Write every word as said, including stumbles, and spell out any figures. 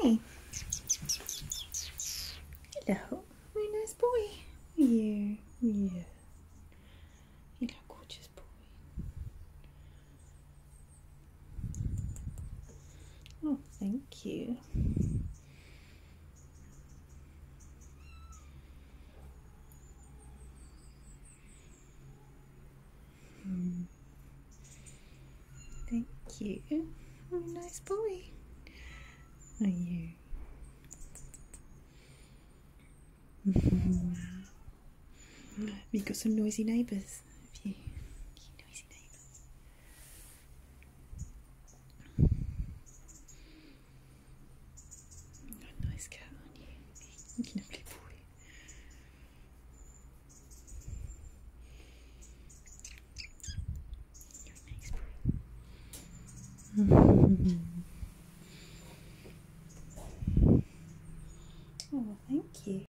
boy. Hello. Very nice boy. Yeah. Yeah. Hello, gorgeous boy. Oh, thank you. Mm. Thank you. Oh, nice boy. Are you? You've got some noisy neighbours, have you? You noisy neighbours. You're a nice cat, aren't you? You're a lovely boy. You're a nice boy. Oh, thank you.